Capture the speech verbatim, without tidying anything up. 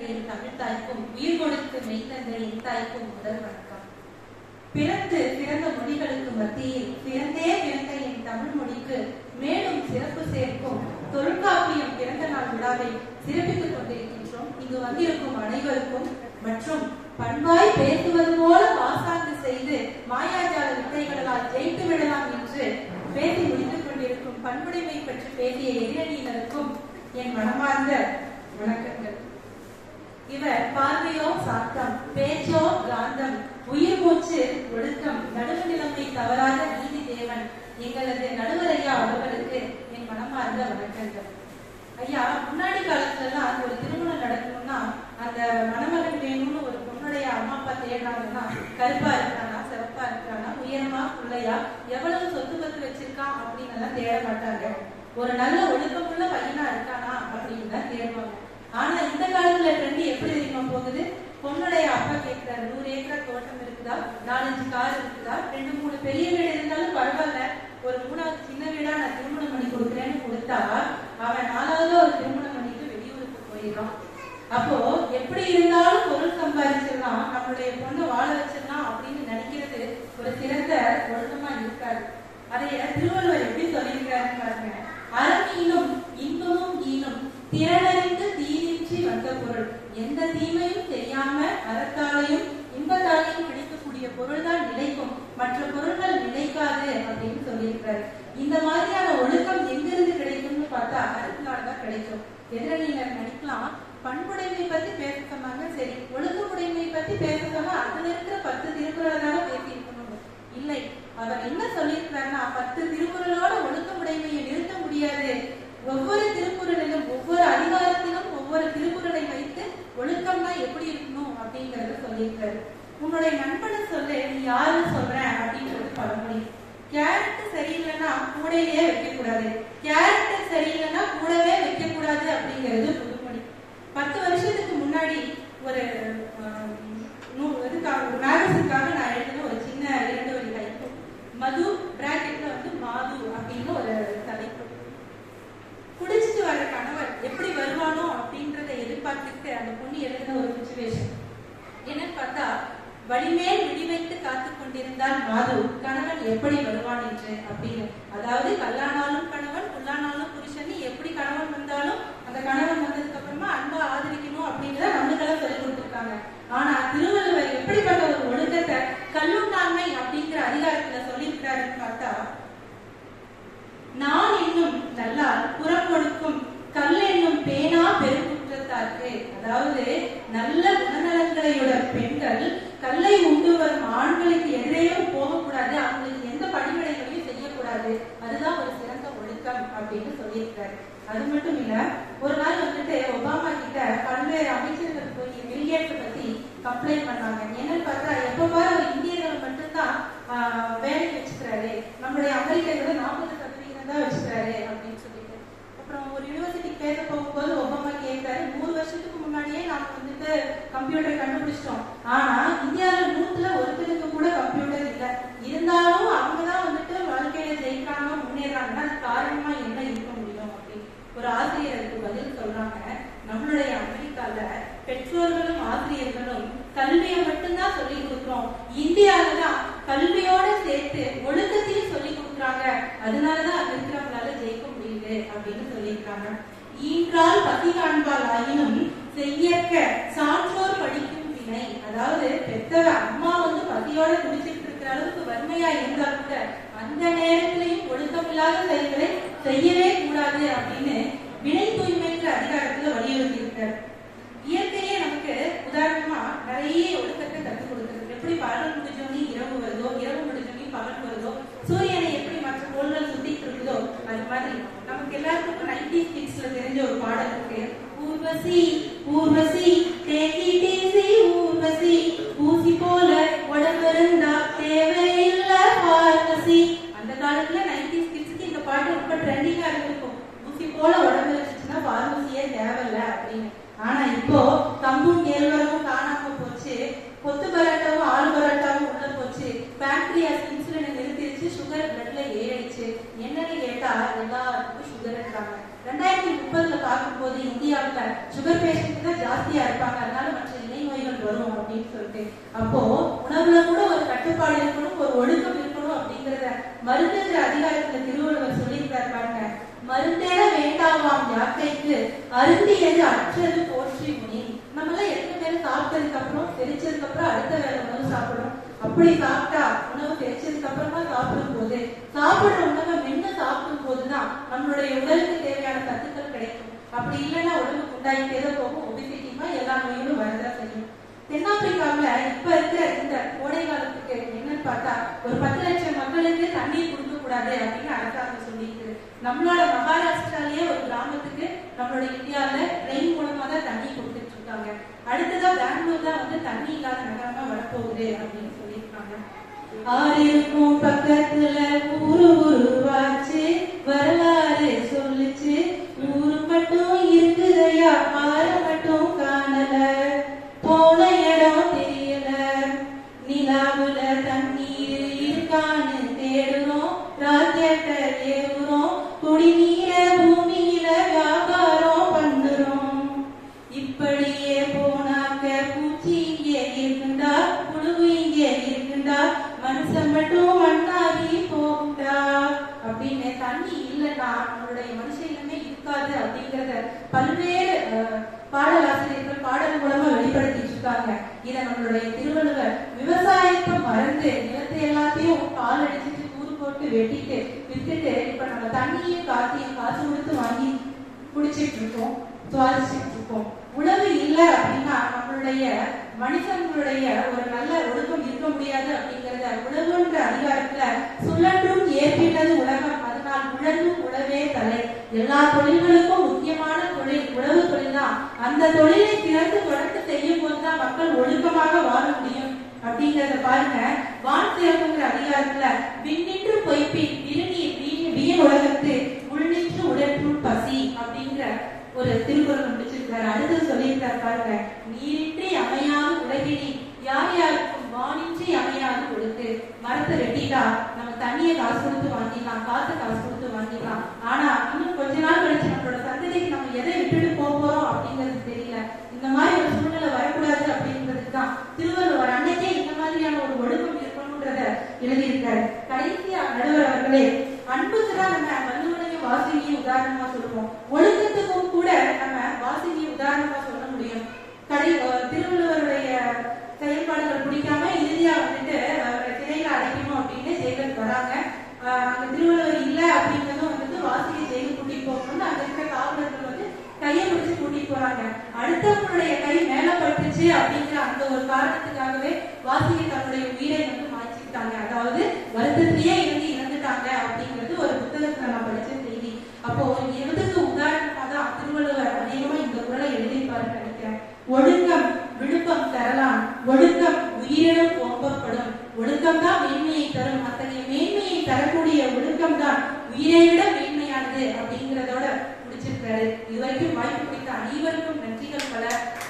என் தமிழ் தாய்க்கும் உயிர் கொடுத்து மெய்தந்த என் தாய்க்கும் முதல் வணக்கம். பிறந்து பிறந்த மொழிகளுக்கு மத்தியில் பிறந்தே பிறந்த என் தமிழ் மொழிக்கு மேலும் சிறப்பு சேர்க்கும் தொல்காப்பியம் பிறந்த நாள் விழாவை சிறப்பித்துக் கொண்டிருக்கின்றோம். இங்கு வந்திருக்கும் அனைவருக்கும் மற்றும் பண்பாய் பேசுவது போல பாசாங்கு செய்து மாயாஜால வித்தைகளால் ஜெயித்து விடலாம் என்று பேசி முடித்துக் கொண்டிருக்கும் பண்புடைமை பற்றி பேசிய எதிரணியினருக்கும் என் மனமார்ந்த வணக்கங்கள். இவர் பார்வையோ சாத்தம், பேச்சோ காந்தம், உயிர் மூச்சு ஒழுக்கம், நடுவு நிலைமை தவறாத நீதி தேவன் எங்களது நடுவர் ஐயா அவர்களுக்கு என் மனமார்ந்த வணக்கங்கள். ஐயா, முன்னாடி காலத்துல எல்லாம் ஒரு திருமணம் நடக்கணும்னா அந்த மணமகன் வேணும்னு ஒரு பொண்ணுடைய அம்மா அப்பா தேடினாங்கன்னா கருப்பா இருக்கிறானா, சிறப்பா இருக்கிறானா, உயரமா, பிள்ளையா, எவ்வளவு சொத்து பத்து வச்சிருக்கான் அப்படின்னு எல்லாம் தேட மாட்டாங்க. ஒரு நல்ல ஒழுக்கமுள்ள பையனா இருக்கானா அப்படின்னு தான் தேடுவாங்க. ஆனா இந்த காலத்துல ட்ரெண்ட் எப்படி தெரியுமா போகுது? பொண்ணுடைய அப்பா கேட்கிறாரு, நூறு ஏக்கர் தோட்டம் இருக்குதா, நாலஞ்சு கார் இருக்குதா, ரெண்டு மூணு பெரிய வீடு இருந்தாலும் பரவாயில்ல, ஒரு மூணாவது சின்ன வீடா நான் திருமணம் பண்ணி கொடுக்குறேன்னு கொடுத்தா அவன் நாலாவது ஒரு திருமணம் பண்ணிட்டு வெளியூருக்கு போயிடறான். அப்போ எப்படி இருந்தாலும் பொருள் சம்பாதிச்சிடலாம், நம்மளுடைய பொண்ணை வாழ வச்சிடலாம் அப்படின்னு நினைக்கிறது ஒரு சிறந்த ஒழுக்கமா இருக்காது. அதைய திருவள்ளுவர் எப்படி சொல்லியிருக்காருன்னு பாருங்க. அறமீனும் இன்பமும் ஈனும் திறனறிந்து தீனின்றி வந்த பொருள், எந்த தீமையும் தெரியாம அறத்தாலையும் இன்பத்தாலையும் கிடைக்கக்கூடிய பொருள் தான் நிலைக்கும், மற்ற பொருட்கள் நிலைக்காது அப்படின்னு சொல்லியிருக்காரு. இந்த மாதிரியான ஒழுக்கம் எங்கிருந்து கிடைக்கும்னு பார்த்தா அறத்தினால்தான் கிடைக்கும். எதிரணியினர் நினைக்கலாம் பண்புடைமை பத்தி பேச சொன்னாங்க, சரி ஒழுக்கமுடைமை பத்தி பேச சொன்னா அதுல இருக்கிற பத்து திருக்குறளாக பேசி இருக்கணும். இல்லை, அவர் என்ன சொல்லியிருக்கிறாருன்னா பத்து திருக்குறளோட ஒழுக்கமுடைமையை நிறுத்த முடியாது. ஒவ்வொரு திருக்குறளிலும் ஒவ்வொரு அதிகாரத்திலும் ஒவ்வொரு திருக்குறளை வைத்து ஒழுக்கம்னா எப்படி இருக்கணும் அப்படிங்கறத சொல்லியிருக்காரு. உன்னுடைய நண்பனை சொல்ல நீ யாருன்னு சொல்ற அப்படின்றது பழமொழி. கேரக்டர் சரியில்லைன்னா கூடையிலேயே வைக்க கூடாது, கேரக்டர் சரியில்லைன்னா கூடவே வைக்க கூடாது அப்படிங்கிறது புதுமொழி. பத்து வருஷத்துக்கு முன்னாடி ஒரு இதுக்காக மேகசின்காக நான் எழுதின ஒரு சின்ன இரண்டு வழி டைப்பு, மது பிராக்கெட்ல வந்து மாது அப்படின்னு ஒரு தலைப்பு. குடிச்சிட்டு வர கணவர் எப்படி வருவானோ அப்படின்றத எதிர்பார்த்துட்டு அந்த பொண்ணு எழுதின ஒரு சிச்சுவேஷன் என்னன்னு பார்த்தா, வழிமேல் விடிவைத்து காத்து கொண்டிருந்தால் மாது கணவன் எப்படி வருவான் என்று அப்படின்னு. அதாவது கல்லானாலும் கணவன், புல்லானாலும் புருஷன், எப்படி கணவன் வந்தாலும் அந்த கணவன் வந்ததுக்கு அப்புறமா அன்பா ஆதரிக்கணும் அப்படின்றத நம்மளுக்கெல்லாம் சொல்லி கொடுத்துருக்காங்க. ஆனா திருவள்ளுவர் எப்படிப்பட்ட ஒரு ஒழுக்கத்தை கல்லுண்ணாமை அப்படிங்கிற அதிகாரத்துல சொல்லியிருக்கிறாருன்னு பார்த்தா, நான் என்னும் நல்லால் புறம் கொடுக்கும் கல் என்னும் பேனா பெருங்குற்றத்தார்க்கு. அதாவது நல்ல குணநலங்களையுடைய பெண்கள் கல்லை உண்டு வரும் ஆண்களுக்கு எதிரேயும் போகக்கூடாது, அவங்களுக்கு எந்த படிமடைகளையும் செய்யக்கூடாது, அதுதான் ஒரு சிறந்த ஒழுக்கம் அப்படின்னு சொல்லியிருக்காரு. அது மட்டும் இல்ல, ஒரு நாள் வந்துட்டு ஒபாமா கிட்ட பல்வேறு அமைச்சர்கள் போய் வெளியேற்ற பத்தி கம்ப்ளைண்ட் பண்ணாங்க. என்னன்னு பார்த்தா, எப்ப பாரு ஒரு இந்தியர்களை மட்டும்தான் ஆஹ் வேலைக்கு வச்சுக்கிறாரு, நம்மளுடைய அமெரிக்கர்களை நாற்பது சதவீதம் தான் வச்சுக்கிறாரு அப்படின்னு சொல்லிட்டு. அப்புறம் ஒரு யூனிவர்சிட்டிக்கு பேச போகும்போது ஒபாமா கேட்கிறாரு, நூறு வருஷத்துக்கு முன்னாடியே நாம வந்துட்டு கம்ப்யூட்டர் கண்டுபிடிச்சிட்டோம், ஆனா இந்தியாவில நூத்துல ஒருத்தருக்கு கூட கம்ப்யூட்டர் இல்லை, இருந்தாலும் அவங்கதான் வந்துட்டு வாழ்க்கையில ஜெயிக்கிறாங்க, முன்னேறாங்கன்னா அது காரணமா என்ன இருக்க முடியும் அப்படின்னு ஒரு ஆசிரியருக்கு பதில் சொல்றாங்க. நம்மளுடைய அமெரிக்கால பெற்றோர்களும் ஆசிரியர்களும் கல்வியை மட்டும்தான் சொல்லி கொடுக்குறோம், இந்தியாவில்தான் கல்வியோட சேர்த்து ஒழுக்கத்தையும் சொல்லி கொடுக்குறாங்க, அதனாலதான் அது இருக்கிறவங்களால ஜெயிக்க முடியுது அப்படின்னு சொல்லியிருக்காங்க. ஈன்றால் பசி காண்பால் ஆயினும் செய்யற்க சான்றோர் படிக்கும் வினை. அதாவது பெத்தவ அம்மா வந்து பசியோட குடிச்சிட்டு இருக்கிற அளவுக்கு வறுமையா இருந்தா கூட அந்த நேரத்திலையும் ஒழுக்கமில்லாத செயல்களை செய்யவே கூடாது அப்படின்னு வினை தூய்மைன்ற அதிகாரத்துல வலியுறுத்தி இருக்காரு. இயற்கையே நமக்கு உதாரணமா நிறைய ஒழுக்கத்தை கற்றுக் கொடுக்குறது. எப்படி பகல் முடிஞ்சோனே இரவு வருதோ, இரவு முடிஞ்சோனே பகல் வருதோ, சூரியனை எப்படி மற்ற கோள்கள் சுத்திட்டு இருக்குதோ, அது மாதிரி நமக்கு எல்லாருக்கும் நைன்டீஸ் கிட்ஸ்ல தெரிஞ்ச ஒரு பாடல் இருக்கு. ஊர்வசி ஊர்வசி தேக்கி டீசி ஊர்வசி, ஊசி போல உடம்பு இருந்தா தேவையில்லை பார்வசி. அந்த காலத்துல நைன்டீஸ் கிட்ஸ்க்கு இந்த பாட்டு ரொம்ப ட்ரெண்டிங்கா இருக்கும். ஊசி போல உடம்பு இருந்துச்சுன்னா பார்வசியே தேவையில்ல அப்படின்னு. ஆனா இப்போ கம்பும் கேழ்வரமும் காணாம போச்சு, கொத்து பரோட்டாவும் ஆளு பரோட்டாவும் உள்ள போச்சு, பேங்க்ரியாஸ் இன்சுலினை நிறுத்திடுச்சு, சுகர் பிளட்ல ஏறிடுச்சு. என்னன்னு கேட்டா எல்லாருக்கும் சுகர் இருக்காங்க. ரெண்டாயிரத்தி முப்பதுல பார்க்கும் போது இந்தியாவுல சுகர் பேஷண்ட் தான் ஜாஸ்தியா இருப்பாங்க அப்படின்னு சொல்லிட்டு. அப்போ உணவுல கூட ஒரு கட்டுப்பாடு இருக்கணும், ஒரு ஒழுக்கம் இருக்கணும் அப்படிங்கறத மருந்துங்கிற அதிகாரத்துல திருவள்ளுவர் சொல்லியிருக்காரு பாருங்க. மருந்தேற வேண்டாவாம் யாக்கைக்கு அருந்தியது அற்றது போற்றி முனி. நம்ம எல்லாம் எத்தனை பேர் சாப்பிட்டதுக்கு அப்புறம் தெரிச்சதுக்கு அப்புறம் அடுத்த வேலை உணவு சாப்பிடும். அப்படி சாப்பிட்டா உணவு தெரிச்சதுக்கு அப்புறமா சாப்பிடும் போது சாப்பிடுற உணவை மென்னு சாப்பிடும் போதுதான் நம்மளுடைய உடலுக்கு தேவையான சத்துக்கள் கிடைக்கும். அப்படி இல்லைன்னா உடம்புக்கு உண்டாயிட்டே தான் போகும். ஒபிசிட்டிமா எல்லா நோய்களும் வரதான் செய்யும். தென்னாப்பிரிக்காவில இப்ப இருக்கிற இந்த கோடை காலத்துக்கு என்னன்னு பார்த்தா ஒரு பத்து லட்சம் மக்களுக்கு தண்ணீர் கொடுக்க கூடாது அப்படின்னு அரசாங்கம் சொல்லிட்டு, நம்மளோட மகாராஷ்டிராலேயே ஒரு கிராமத்துக்கு நம்மளோட இந்தியாவில ட்ரெயின் மூலமா தான் தண்ணி கொடுத்துட்டு இருக்காங்க. அடுத்ததா பெங்களூர் தான் வந்து தண்ணி இல்லாத நகரமா வரப்போகுது அப்படின்னு சொல்லியிருக்காங்க. ஆறிருக்கும் பக்கத்துல ஊரு உருவாச்சு, வரலாறு சொல்லுச்சு, ஊரு மட்டும் இருக்குதையா ஆற மட்டும் காணல, போன இடம் தெரியல, நிலாவுல தண்ணீர் இருக்கான்னு தேடுறோம், ராக்கெட்ட ஏவுறோம், குடிநீர பூமியில வியாபாரம் பண்ணுறோம். இப்படியே போனாக்க பூச்சி இங்கே இருக்குண்டா, புழுவு இங்கே இருக்குண்டா, மனுஷன் மட்டும் மண்ணாகி போகுண்டா அப்படின்னு. தண்ணி இல்லைன்னா நம்மளுடைய மனுஷ இனமே இருக்காது அப்படிங்கறத பல்வேறு பாடலாசிரியர்கள் பாடல் மூலமா வெளிப்படுத்திட்டு இருக்காங்க. இத நம்மளுடைய திருவள்ளுவர் விவசாயத்தை மறந்து நிலத்தை எல்லாத்தையும் கால் அடிச்சுட்டு கூறு போட்டு வெட்டிட்டு வித்துட்டு இப்ப நம்ம தண்ணியும் காத்தையும் காசு கொடுத்து வாங்கி குடிச்சிட்டு இருக்கோம், சுவாசிச்சுட்டு இருக்கோம். உணவு இல்லை அப்படின்னா நம்மளுடைய மனுஷங்களுடைய ஒரு நல்ல ஒழுக்கம் இருக்க முடியாது அப்படிங்கறத உணவுன்ற அதிகாரத்துல சுழன்றும் ஏற்பிட்டது உலகம், அதனால் உழவும் உழவே தலை. எல்லா தொழில்களுக்கும் முக்கியமான தொழில் உழவு தொழில் தான். அந்த தொழிலை சிறந்து தொடர்ந்து செய்யும் போதுதான் மக்கள் ஒழுக்கமாக வாழ முடியும் அப்படிங்கறத பாருங்க. வான் சிறப்புங்கிற அதிகாரத்துல விண்ணின்று பொய்ப்பின் இருநீர் வீண் உலகத்து உள்நின்று உடற்றுள் பசி அப்படிங்கிற ஒரு திருக்குறள் முடிச்சிருக்காரு. அடுத்து சொல்லியிருக்காரு பாருங்க. நீரின்றி அமையாது உலகினி யார் யாருக்கும் வானின்றி அமையாது கொடுத்து. மரத்தை வெட்டிட்டா நம்ம தண்ணியை காசு கொடுத்து வாங்கிடலாம், காசை காசு கொடுத்து வாங்கிடலாம். ஆனா இன்னும் கொஞ்ச நாள் கழிச்சு நம்மளோட சந்ததிக்கு நம்ம எதை விட்டுட்டு போக போறோம் அப்படிங்கிறது தெரியல. இந்த மாதிரி ஒரு சூழ்நிலை வரக்கூடாது அப்படிங்கிறதுக்கு தான் திருவள்ளுவர் அன்னைக்கே இந்த மாதிரியான ஒரு ஒழுக்கம் இருக்கணும்ன்றத எழுதியிருக்காரு. கடைசியா நடுவர் அவர்களே, அன்புக்குதான் நம்ம வள்ளுவனையும் வாசினியும் உதாரணமா சொல்லுவோம், ஒழுக்கத்துக்கும் கூட நம்ம வாசினியை உதாரணமா சொல்ல முடியும். கடை திருவள்ளுவருடைய செயல்பாடுகள் பிடிக்காம இறுதியா வந்துட்டு சிறையில அடைக்கணும் அப்படின்னு ஜெயிலுக்கு வராங்க. அங்க திருவள்ளுவர் இல்ல அப்படிங்கிறதும் வந்துட்டு வாசியை ஜெயிலுக்கு கூட்டிட்டு போகணும்னு அங்க இருக்கிற காவலர்கள் வந்து கையை பிடிச்சு கூட்டிட்டு போறாங்க. அடுத்தவங்களுடைய கை மேல பட்டுச்சு அப்படிங்கிற அந்த ஒரு காரணத்துக்காகவே வாசியை தன்னுடைய உயிரை வந்து மாற்றிக்கிட்டாங்க. அதாவது வருத்தத்திலேயே இருந்து இறந்துட்டாங்க அப்படிங்கிறது ஒரு புத்தகத்துல நான் படிச்ச செய்தி. அப்போ எதுக்கு உதாரணமா தான் திருவள்ளுவர் அதிகமா இந்த குறளை எழுதிப்பாருன்னு நினைக்கிறேன். ஒழுக்கம் விழுப்பம் தரலாம், ஒழுக்கம் உயிரிடம் ஓம்பப்படும். ஒழுக்கம் தான் மேன்மையை தரும். அத்தகைய மேன்மையை தரக்கூடிய ஒழுக்கம் தான் உயிரை விட மேன்மையானது அப்படிங்கிறதோட முடிச்சிருக்காரு. இதுவரைக்கும் வாய்ப்பு கொடுத்த அனைவருக்கும் நன்றிகள் பல.